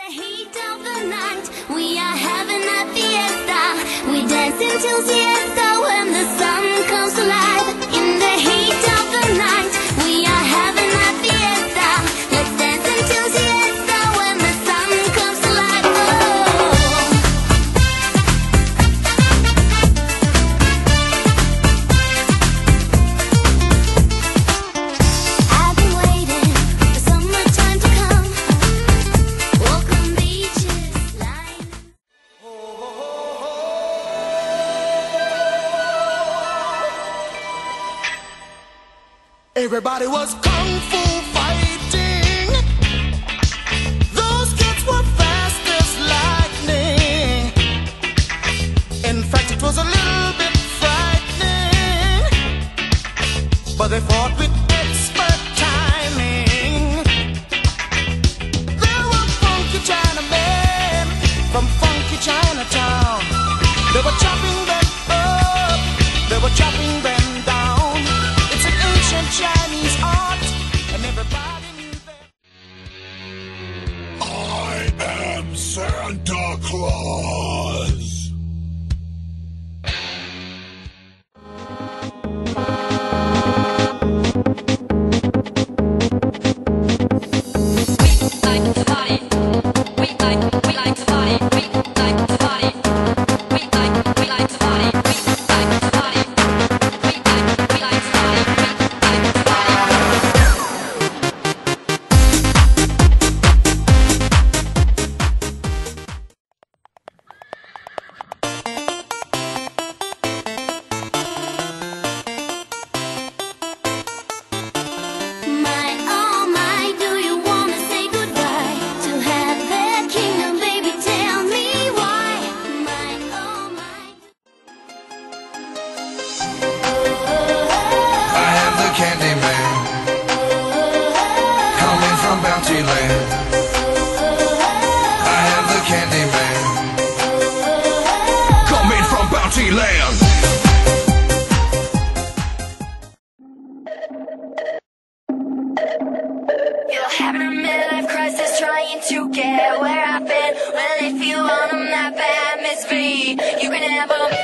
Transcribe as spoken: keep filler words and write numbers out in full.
heat of the night, we are having a fiesta. We dance until siesta when the sun comes to life. In the heat of the night, we are having a fiesta. Let's dance until siesta when the sun comes to life. Oh, I've been waiting for summertime to come. Walk on beaches, lying. Everybody was kung fu fighting. Those kids were fast as lightning. In fact, it was a little bit frightening, but they fought with expert timing. There were funky Chinamen from funky Chinatown. They were chopping them up, they were chopping them down. It's an ancient Chinese art, and everybody knew that. I am Santa Claus. My, oh my, do you wanna say goodbye to have that kingdom, baby? Tell me why. My, oh my. I am the Candy Man, coming from Bounty Land. I am the Candy Man, coming from Bounty Land. You're having a midlife crisis, trying to get where I've been. Well, if you want 'em that bad, Miss V, you can have 'em.